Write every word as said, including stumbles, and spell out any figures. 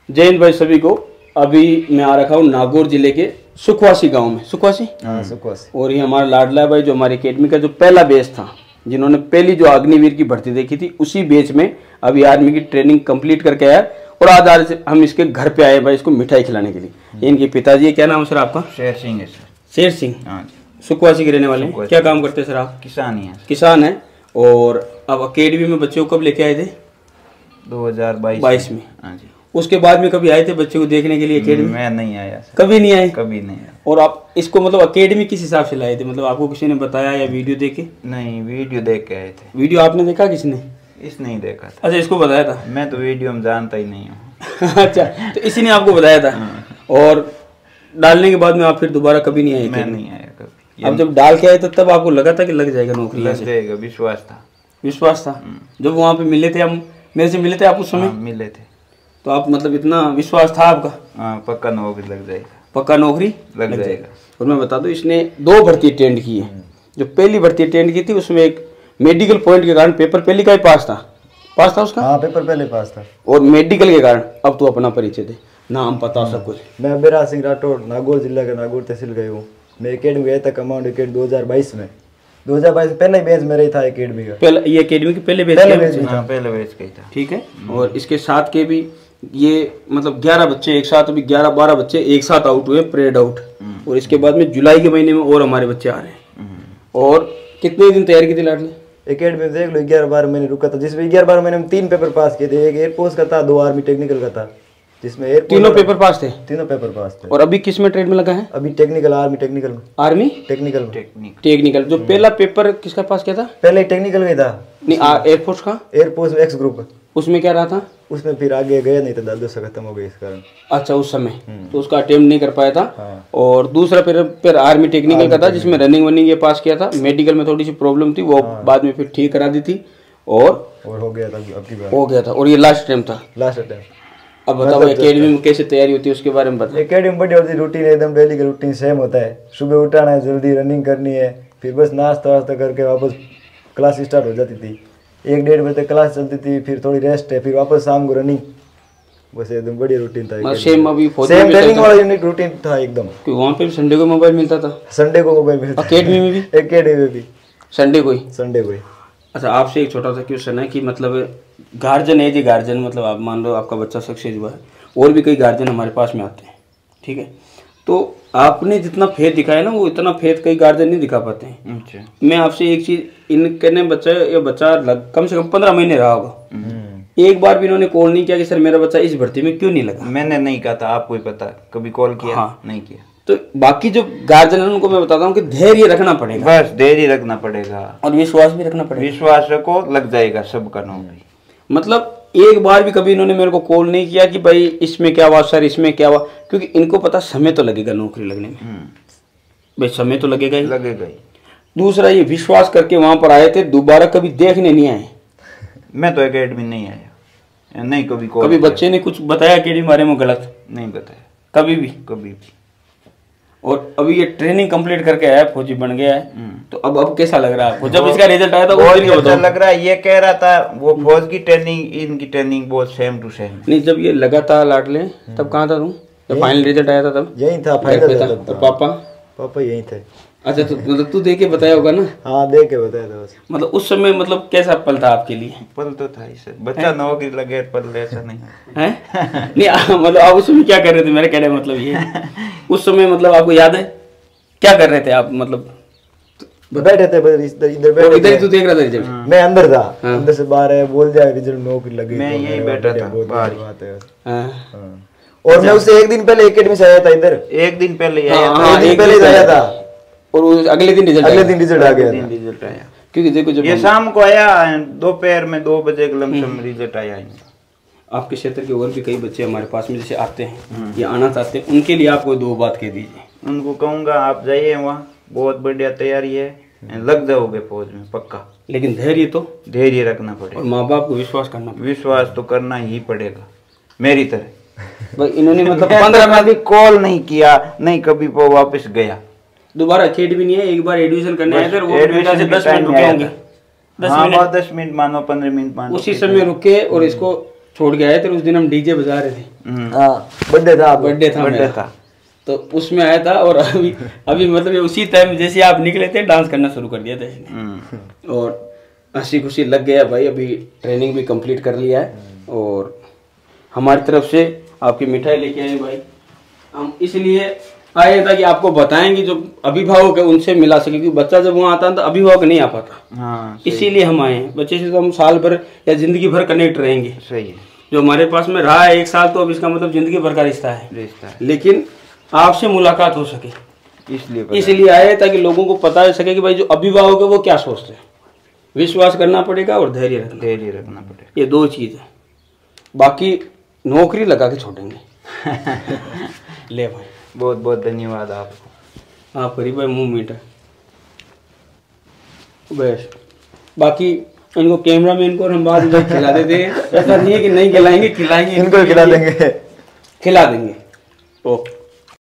जय हिंद भाई सभी को। अभी मैं आ रखा हूँ नागौर जिले के सुखवासी गांव में। सुखवासी हाँ सुखवासी। और ये हमारा लाडला भाई जो हमारी एकेडमी का जो पहला बैच था, जिन्होंने पहली जो अग्निवीर की भर्ती देखी थी, उसी बैच में अभी आर्मी की ट्रेनिंग कंप्लीट करके आया। और आज आज हम इसके घर पे आए भाई, इसको मिठाई खिलाने के लिए। इनके पिताजी, क्या नाम है सर आपका? शेर सिंह है सर। शेर सिंह, हाँ। सुखवासी के रहने वाले हैं। क्या काम करते हैं सर आप? किसान ही है। किसान है। और अब अकेडमी में बच्चों को कब लेके आए थे? दो हजार बाईस बाईस में। हाँ जी। उसके बाद में कभी आए थे बच्चे को देखने के लिए अकेडमी? मैं नहीं आया सर। कभी नहीं आए? कभी नहीं आया। और आप इसको मतलब अकेडमी किस हिसाब से लाए थे? मतलब आपको किसी ने बताया या वीडियो देख के? नहीं, वीडियो देख के आए थे। वीडियो आपने देखा किसने? इसने ही देखा था। अच्छा, इसको बताया था? मैं तो वीडियो में जानता ही नहीं हूँ। अच्छा, तो इसी ने आपको बताया था। और डालने के बाद में आप फिर दोबारा कभी नहीं आए? मैं नहीं आया कभी। अब जब डाल के आए तो तब आपको लगा था कि लग जाएगा नौकरी? लग जाएगा, विश्वास था। विश्वास था। जब वहाँ पे मिले थे, हम मेरे से मिले थे आप उस समय? मिले थे। तो आप मतलब इतना विश्वास था आपका? हाँ, पक्का नौकरी लग जाएगा। पक्का नौकरी लग जाएगा। और मैं बता दूं, इसने दो भर्ती अटेंड की है। जो पहली भर्ती अटेंड की थी उसमें एक मेडिकल पॉइंट के कारण पेपर पहली का ही पास था। पास था उसका? हाँ, पेपर पहले पास था। और मेडिकल के कारण। अब तो अपना परिचय दे, नाम पता सब कुछ। मैं बिराज सिंह राठौड़, नागौर जिला का नागौर तहसील गए हूँ। मैं अकेडमी गया था कमांड अकेडमी दो हजार बाईस में। दो हजार बाईस में पहले बैच मेरा ही था अकेडमी का। पहले ये अकेडमी के पहले बैच? पहले बैच हाँ, पहले बैच का ही था। ठीक है। और इसके साथ के भी ये मतलब ग्यारह बच्चे एक साथ, अभी ग्यारह बारह बच्चे एक साथ आउट हुए, परेड आउट। और इसके बाद में जुलाई के महीने में और हमारे बच्चे आ रहे हैं। और कितने दिन तैयारी की थी लाडली? अकेडमी में देख लो ग्यारह बारह महीने रुका था, जिसमें ग्यारह बारह महीने में तीन पेपर पास किए थे। एक एयरफोर्स का था, दो आर्मी टेक्निकल का था, जिसमें एयरफोर्स तीनों पेपर पास थे? तीनों पेपर पास थे। और अभी किस में ट्रेड में लगा है? अभी टेक्निकल, आर्मी टेक्निकल में। आर्मी टेक्निकल में। Technique technical. जो पहला पेपर किसका पास किया था? पहले टेक्निकल में था। नहीं, एयरफोर्स का? एयरफोर्स में एक्स ग्रुप का। उसमें क्या रहा था? उसमें फिर आगे गया नहीं था, दादो से खत्म हो गई इस कारण। अच्छा, उस समय तो उसका अटेम्प्ट नहीं कर पाया था। हाँ। और दूसरा फिर फिर आर्मी टेक्निकल का था, जिसमें रनिंग वनिंग ये पास किया था। मेडिकल में थोड़ी सी प्रॉब्लम थी, वो बाद में फिर ठीक करा दी थी। और और हो गया था अब की बार। हो गया था। और ये लास्ट टाइम था। Last attempt. अब बताओ एकेडमी में कैसे तैयारी होती है उसके बारे में बताओ। एकेडमी में बड़ी होती है, रूटीन एकदम डेली का रूटीन सेम होता है। सुबह उठाना है, जल्दी रनिंग करनी है, फिर बस नाश्ता वास्ता करके वापस क्लास स्टार्ट हो जाती थी। एक डेढ़ बजे तक क्लास चलती थी, फिर थोड़ी रेस्ट है, फिर वापस शाम को रनिंग। बस एकदम बढ़िया रूटीन था। सेम अभी सेम ट्रेनिंग वाला यूनिक रूटीन था एकदम। वहाँ पे संडे को मोबाइल मिलता था? संडे को मोबाइल मिलता। अकेडमी में भी? अकेडमी में भी संडे को ही? संडे को ही। अच्छा, आपसे एक छोटा सा क्वेश्चन है कि मतलब गार्जियन है जी, गार्जियन मतलब आप मान लो आपका बच्चा सक्सेस हुआ है, और भी कई गार्जियन हमारे पास में आते हैं, ठीक है? तो आपने जितना फेथ दिखाया ना, वो इतना फेथ कई गार्जियन नहीं दिखा पाते हैं। अच्छा। मैं आपसे एक चीज, इनके ने बच्चा ये बच्चा लग, कम से कम पंद्रह महीने रहा होगा, एक बार भी इन्होंने कॉल नहीं किया कि सर मेरा बच्चा इस भर्ती में क्यों नहीं लगा? मैंने नहीं कहा था, आपको ही पता। कभी कॉल किया? हाँ। नहीं किया। तो बाकी जो गार्जियन है उनको मैं बताता हूँ कि धैर्य रखना पड़ेगा, बस धैर्य रखना पड़ेगा और विश्वास भी रखना पड़ेगा। विश्वास रखो, लग जाएगा सबका नौकरी। मतलब एक बार भी कभी इन्होंने मेरे को कॉल नहीं किया कि भाई इसमें क्या हुआ सर, इसमें क्या हुआ, क्योंकि इनको पता समय तो लगेगा नौकरी लगने में, भाई समय तो लगेगा ही लगेगा ही। दूसरा ये विश्वास करके वहां पर आए थे, दोबारा कभी देखने नहीं आए। मैं तो एकेडमी नहीं आया, नहीं कभी कॉल। कभी बच्चे ने कुछ बताया अकेडमी बारे में गलत? नहीं बताया कभी भी? कभी भी। और अभी ये ट्रेनिंग कंप्लीट करके आया, फौजी बन गया है, तो अब अब कैसा लग रहा है आपको? जब इसका रिजल्ट आया था वो दिन अच्छा लग रहा है। ये कह रहा था वो फौज की ट्रेनिंग, इनकी ट्रेनिंग बहुत सेम टू सेम। नहीं, जब ये लगा था लाडले तब कहाँ था तुम? जब फाइनल रिजल्ट आया था तब? यही था फाइनल था। और पापा? पापा यही थे। अच्छा, तो मतलब तू देख के बताया होगा ना? हाँ, देख के बताया था बस। मतलब उस समय मतलब कैसा पल था आपके लिए? पल तो था ही सर, बच्चा नौकरी लगे पल, ऐसा नहीं है? नहीं मतलब आप उस समय क्या कर रहे थे, मेरे कहने मतलब ये उस समय मतलब आपको याद है क्या कर रहे थे आप? मतलब बैठे थे इधर इधर बैठे इधर ही तू देख रहा था रिजल्ट? मैं अंदर था। अंदर से बाहर है, बोल जाए रिजल्ट नौकरी लगी। मैं यही बैठा था बाहर। और मैं उससे एक दिन पहले एकेडमी से आया था इधर। एक दिन पहले आया था, एक दिन पहले आया था। और अगले दिन रिजल्ट अगले दिन रिजल्ट आ गया था। रिजल्ट आया क्योंकि देखो जब ये शाम को आया, दोपहर में दो बजे लमसम रिजल्ट आया। आपके क्षेत्र के और भी कई बच्चे हमारे पास में जैसे आते हैं या आना चाहते हैं, उनके लिए आप कोई दो बात कह दीजिए। उनको कहूँगा आप जाइए वहाँ, बहुत बढ़िया तैयारी है, लग जाओगे फौज में पक्का। लेकिन धैर्य तो धैर्य रखना पड़ेगा, और माँ बाप को विश्वास करना पड़ेगा। विश्वास तो करना ही पड़ेगा मेरी तरह। इन्होंने मतलब पंद्रह में कभी कॉल नहीं किया, नहीं कभी वो वापस गया। दोबारा अकेडमी नहीं है, एक बार एडमिशन करने आए थे, वो बेटा से दस मिनट रुके होंगे, दस मिनट दस मिनट मानो पंद्रह मिनट मानो, उसी समय रुके और इसको छोड़ के आए थे, उस दिन हम डीजे बजा रहे थे, हम्म, हाँ बर्थडे था बर्थडे था बर्थडे मेरा। था। तो उसमें आया था और अभी अभी मतलब ये उसी टाइम जैसे आप निकले थे डांस करना शुरू कर दिया था इसने, हम्म, और हंसी खुशी लग गया भाई। अभी ट्रेनिंग भी कंप्लीट कर लिया है और हमारी तरफ से आपकी मिठाई लेके आए भाई। हम इसलिए आए ताकि आपको बताएंगे जो अभिभावक है उनसे मिला सके, क्योंकि बच्चा जब वहाँ आता है तो अभिभावक नहीं आ पाता, हाँ सही- इसीलिए हम आए हैं। बच्चे से तो हम साल भर या जिंदगी भर कनेक्ट रहेंगे, सही है, जो हमारे पास में रहा है एक साल, तो अब इसका मतलब जिंदगी भर का रिश्ता है। रिश्ता है, लेकिन आपसे मुलाकात हो सके इसलिए पता इसलिए आए ताकि लोगों को पता चल सके कि भाई जो अभिभावक है वो क्या सोचते हैं। विश्वास करना पड़ेगा और धैर्य रखना, धैर्य रखना पड़ेगा। ये दो चीज है। बाकी नौकरी लगा के छोड़ेंगे। ले भाई, बहुत बहुत धन्यवाद आपको। आप करीब भाई मुंह मीठा बस। बाकी इनको कैमरा मैन को और हम बाद में खिला देते हैं, ऐसा नहीं है कि नहीं खिलाएंगे, खिलाएंगे, इनको खिला देंगे। खिला देंगे। ओके।